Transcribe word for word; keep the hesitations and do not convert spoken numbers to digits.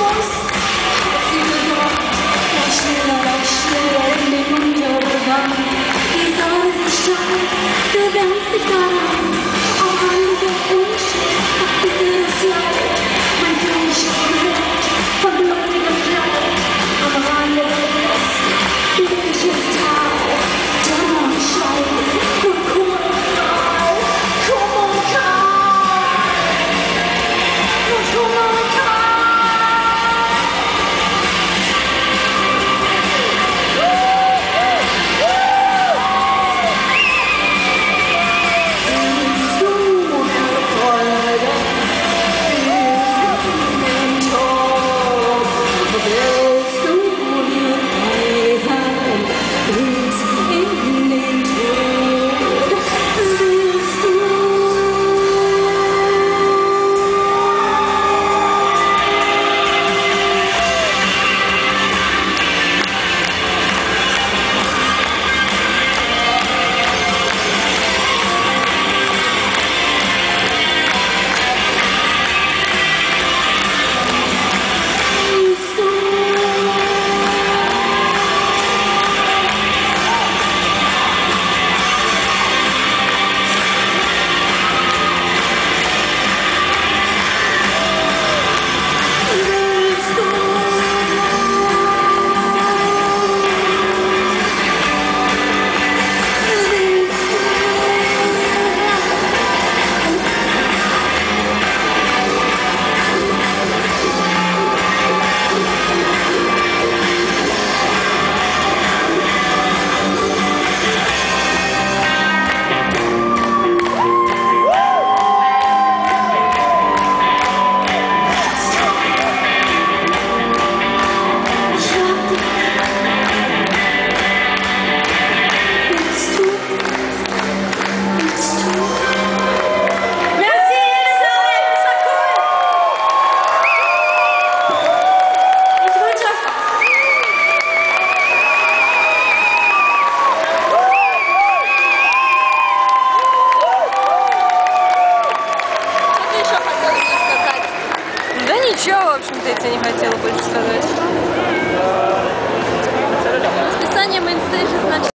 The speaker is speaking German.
muss. Sie gesagt, noch schneller, noch schneller in den Untergang. Die Sonne sich steigt, du wärmst dich daran. Auch andere Wünsche, doch bitte das Leid. Mein Fleisch wird von blutigem Kleid. Am Rande der West, du welches Tal. Donnerschall, nur Kummer und Qual. Kummer und Qual. Nur Kummer und Qual. Ничего, в общем-то, я тебе не хотела больше сказать. Расписание мейнстейджа, значит...